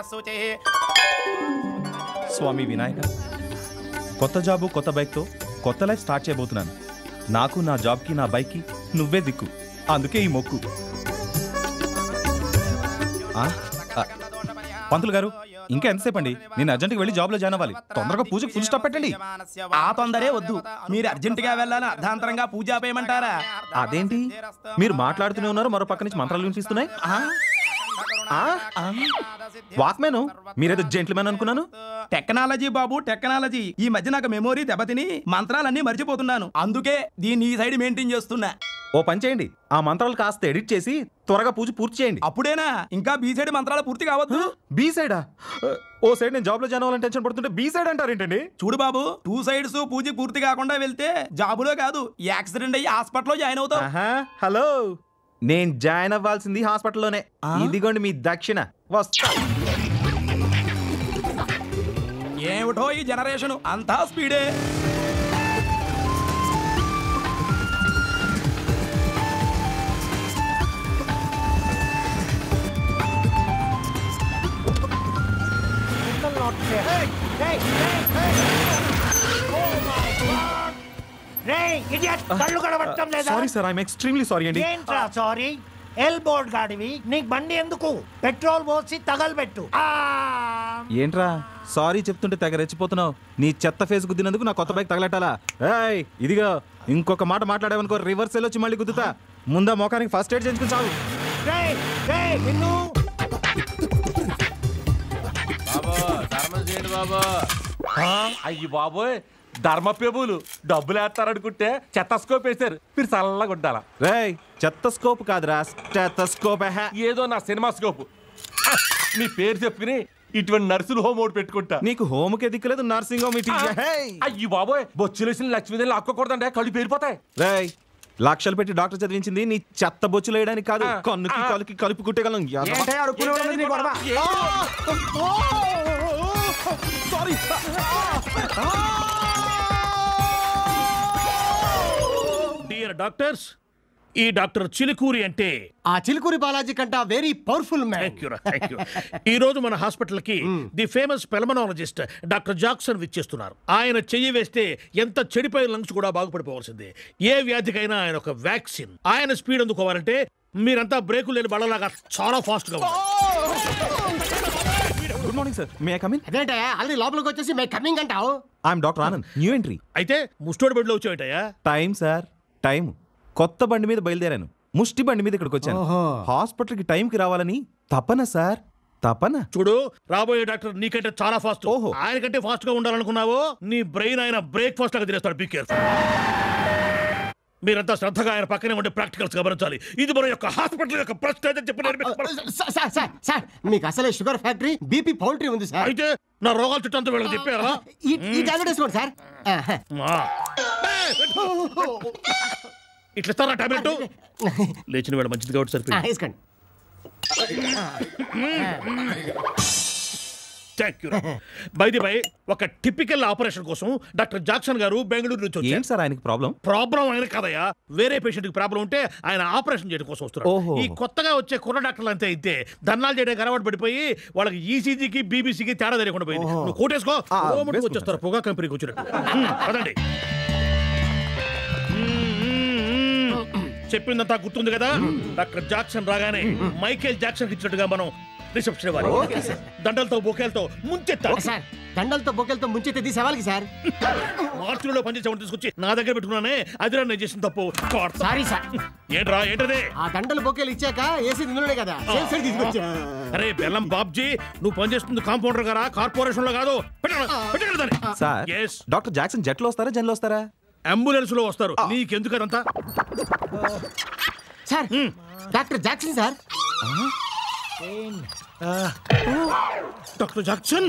స్వామి వినాయక, కొత్త జాబు కొత్త బైక్తో కొత్త లైఫ్ స్టార్ట్ చేయబోతున్నాను. నాకు, నా జాబ్కి, నా బైక్కి నువ్వే దిక్కు. అందుకే ఈ మొక్కు. పంతులు గారు, ఇంకా ఎంతసేపు అండి? నేను అర్జెంట్గా వెళ్ళి జాబ్లో జాయిన్ అవ్వాలి. తొందరగా పూజకు ఫుల్ స్టాప్ పెట్టండి. ఆ తొందరే వద్దు, మీరు అర్జెంటుగా వెళ్ళాలని అర్ధాంతరంగా పూజ ఆపేయమంటారా? అదేంటి మీరు మాట్లాడుతూనే ఉన్నారు, మరో పక్క నుంచి మంత్రాలు వినిపిస్తున్నాయి. వాక్మేను, మీరేదో జెంట్లమెన్ అనుకున్నాను. టెక్నాలజీ బాబు, టెక్నాలజీ. ఈ మధ్య నాకు మెమోరీ దెబ్బతిని మంత్రాలన్నీ మర్చిపోతున్నాను. అందుకే దీన్ని ఈ సైడ్ మెయింటైన్ చేస్తున్నా. ఓ పని చేయండి, ఆ మంత్రాలు కాస్త ఎడిట్ చేసి త్వరగా పూజ పూర్తి చేయండి. అప్పుడేనా? ఇంకా బీ సైడ్ మంత్రాలు పూర్తి కావద్దు. బీ సైడా? ఓ సైడ్ నేను జాబ్ లో జాయిన్ అవ్వాలని టెన్షన్ పడుతుంటే బీ సైడ్ అంటారేంటండి? చూడు బాబు, 2 సైడ్స్ పూజ పూర్తి కాకుండా వెళ్తే జాబులో కాదు, యాక్సిడెంట్ అయ్యి హాస్పిటల్లో జాయిన్ అవుతావు. హలో, నేను జాయిన్ అవ్వాల్సింది హాస్పిటల్లోనే. ఇదిగోండి మీ దక్షిణ. వస్తా. ఏమిటో ఈ జనరేషన్ అంతా స్పీడే. Sorry sir, I'm extremely sorry అండి. ఏంట్రా సారీ? ఎల్బోర్డ్ గాడివి, నీకు బండి ఎందుకు? పెట్రోల్ పోసి తగలబెట్టు. ఏంట్రా సారీ చెప్తుంటే తెగ రెచ్చిపోతున్నావు? నీ చెత్త ఫేస్ గుద్దినందుకు నా కొత్త బైక్ తగలటాలా? ఏయ్ ఇదిగో, ఇంకొక మాట మాట్లాడావనుకో రివర్స్ వచ్చి మళ్ళీ గుద్దుతా. ముందా మోకానికి ఫస్ట్ ఎయిడ్ చేయించుకుని చాలు. అయ్యి బాబోయ్, ధర్మపేబులు డబ్బులు వేస్తారనుకుంటే చెత్తస్కోప్ వేశారు. మీరు చల్లగా ఉండాలా? రేయ్ చెత్తస్కోప్ కాదురా, స్టెతస్కోప్. ఏదో నా సినిమా స్కోప్. నీ పేరు చెప్పుకుని ఇటువంటి నర్సులు హోమ్ ఒకటి పెట్టుకుంటా. నీకు హోమ్ కే దిక్కులేదు, నర్సింగ్ హోమ్. అయ్యి బాబోయ్, బొచ్చులేసిన లక్ష్మీదేవి లాక్కోకూడదంటే కళ్ళు పేరిపోతాయి. రేయ్ లక్షలు పెట్టి డాక్టర్ చదివించింది నీ చెత్త బొచ్చులు వేయడానికి కాదు, కన్నుకి కాలుకి కలిపి కుట్టగలం. డియర్ డాక్టర్స్, ఈ డాక్టర్ చిలుకూరి అంటే ఆ చిలుకూరి బాలాజీ కంట వెరీ పవర్ఫుల్ మ్యాన్. ఈ రోజు మన హాస్పిటల్ కి the famous pulmonologist doctor Jackson విచ్చేస్తున్నారు. ఆయన చెయ్యి వేస్తే ఎంత చెడిపోయిన లంగ్స్ కూడా బాగుపడిపోవాల్సిందే. ఏ వ్యాధికైనా ఆయన ఒక వ్యాక్సిన్. ఆయన స్పీడ్ అందుకోవాలంటే మీరంతా బ్రేకులు లేని బళ్ళలాగా చాలా ఫాస్ట్ గా good morning sir, may I come in? అదేంటే ఆల్రెడీ లోపలికి వచ్చేసి మే కమింగ్ అంటావు? I'm doctor Anand, new entry. అయితే ముస్టోడి బెడ్ లో వచ్చాయటయా? Time sir, time. కొత్త బండి మీద బయలుదేరాను, ముష్టి బండి మీద ఇక్కడికి వచ్చాను. హాస్పిటల్ కి టైం కి రావాలని తపన సార్, తపన. చూడు, రాబోయే డాక్టర్ నీకంటే చాలా ఫాస్ట్. ఆయన కంటే ఫాస్ట్ గా ఉండాలనుకున్నావో నీ బ్రెయిన్ ఆయన బ్రేక్ఫాస్ట్ లాగా తినేస్తాడు. Be careful. మీరంతా శ్రద్ధగా ఆయన పక్కనే ఉండే ప్రాక్టికల్స్ గమనించాలి. ఇది మన యొక్క హాస్పిటల్ యొక్క ప్రెస్టేజ్ అని సార్, మీకు అసలే షుగర్ ఫ్యాక్టరీ, బీపీ పౌల్ట్రీ ఉంది సార్. అయితే నా రోగాలు చుట్టంతా వీళ్ళకి చెప్పారా? ఈ టాబ్లెట్ వేసుకోండి సార్. ఇట్లా ఇస్తారా టాబ్లెట్? లేచిన వేళ మంచిది కాబట్టి సరిపోయింది. వేసుకోండి. బై ఒక టిపికల్ ఆపరేషన్ కోసం డాక్టర్ జాక్సన్ గారు బెంగళూరు నుంచి వచ్చారు. ఏంటి సార్ ఆయనకి ప్రాబ్లం? ప్రాబ్లం ఆయన కదయ్యా, వేరే పేషెంట్ కి ప్రాబ్లం ఉంటే ఆయన ఆపరేషన్ చేయడం కోసం వస్తున్నారు. ఈ కొత్తగా వచ్చే కుర్ర డాక్టర్లు అంతే ఇంతే, ధర్నాలు చేయడానికి అలవాటు పడిపోయి వాళ్ళకి ఈసీజీకి బీబీసీకి తేడా తెలియకుండా పోయింది. నువ్వు కోటేసుకో, వచ్చేస్తారు పొగా కంపెనీకి వచ్చినట్టు. పదండి. చెప్పిందంతా గుర్తుంది కదా? డాక్టర్ జాక్సన్ రాగానే మైకేల్ జాక్సన్ ఇచ్చినట్టుగా మనం రిసెప్షన్ ఇవ్వాలి. దండలతో బొకేలతో ముంచెత్తాలి. దండలతో బొకేలతో ముంచెత్తే తీసేవాళ్ళకి సార్. మార్చులో పనిచేసేవాడిని తీసుకొచ్చి నా దగ్గర పెట్టుకున్నానే, అది నేను చేసిన తప్పు. Sorry sir. ఏంట్రా ఏంటది? ఆ దండలు బొకేలు ఇచ్చాక ఏసీ నిన్నుడే కదా తీసుకొచ్చా. అరే బెల్లం బాబ్జీ, నువ్వు పనిచేస్తుంది కాంపౌండర్ గారా, కార్పొరేషన్ లో కాదు. సార్, డాక్టర్ జాక్సన్ జెట్ లో వస్తారా, జన్ లో వస్తారా? అంబులెన్స్ లో వస్తారు. నీకెందుకు అదంతా? Sir, doctor Jackson sir. Doctor Jackson,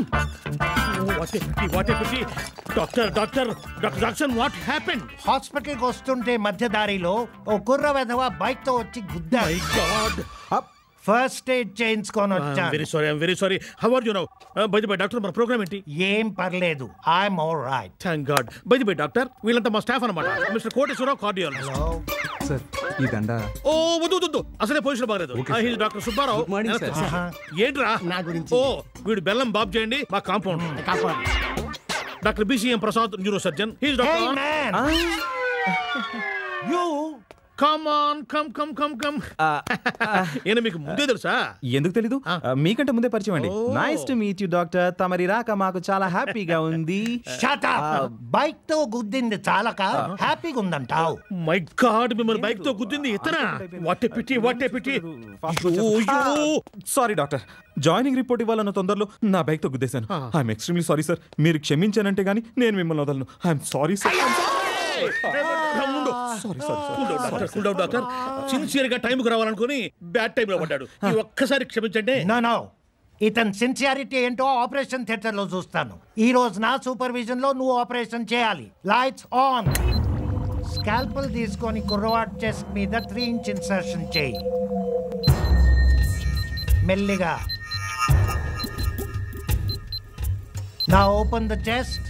doctor Jackson, what happened? Hospital కి వస్తుంటే మధ్య దారిలో ఓ కుర్ర వెధవ బైక్ తో వచ్చి గుద్దా. ఫస్ట్ ఎయిడ్ చేయించుకొని వెరీ వచ్చాను. Sorry I'm very sorry. How are you now? By the by doctor, మన ప్రోగ్రామ్ ఏంటి? ఏం పర్లేదు, I'm all right. Thank God. By the by doctor, వీళ్ళంతా మా స్టాఫ్ అన్నమాట. Mister Koteswararao cardiologist. సార్ ఈ దండ ఓ వద్దు అసలే పొజిషన్ బాగలేదు. Doctor Subbarao. Good morning, sir. ఏంట్రా నా గురించి. ఓ వీడు బెల్లం బాబ్ చేయండి, మా compound. Doctor BCM Prasad, neuro surgeon. Hey man, you come on come. ఈయన మీకు ముందే తెలుసా? ఎందుకు తెలీదు? మీకంటే ముందే పరిచయం అండి. Nice to meet you doctor. తమరి రాక మాకు చాలా హ్యాపీగా ఉంది. shut up. బైక్ తో గుద్దింది చాలక హ్యాపీగా ఉందంటావు. మై గాడ్, మిమ్మల్ని బైక్ తో గుద్దింది ఇతనా? What a pity. Sorry doctor, joining report ఇవ్వాలన్న తొందరలో నా బైక్ తో గుద్దేశాను. I'm extremely sorry sir. మీరు క్షమించానంటే గానీ నేను మిమ్మల్ని వదలను. I'm sorry sir. Doctor sincere గా టైం కు రావాలనుకుని బ్యాడ్ టైం లో పడ్డాడు. ఈ ఒక్కసారి క్షమించండి. నో ఇతని సిన్సియారిటీ ఏంటో ఆపరేషన్ థియేటర్ లో చూస్తాను. ఈ రోజు నా సూపర్విజన్ లో నువ్వు ఆపరేషన్ చేయాలి. Lights on. స్కాల్పల్ తీసుకొని కుర్రవాడ్ చెస్ట్ మీద 3 ఇంచ్ ఇన్సర్షన్ చేయి. మెల్లిగా. నా open the chest.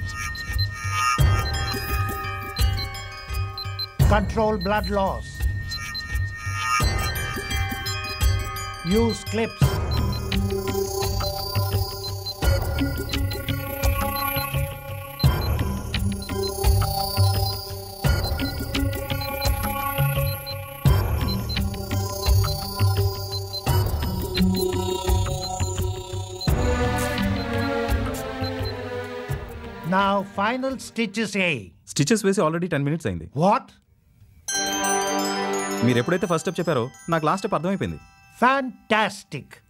Control blood loss. Use clips. Now final stitches A. Stitches వేసి ఆల్రెడీ 10 minutes అయింది. What? మీరు ఎప్పుడైతే ఫస్ట్ స్టెప్ చెప్పారో నాకు లాస్ట్ స్టెప్ అర్థమైపోయింది. Fantastic.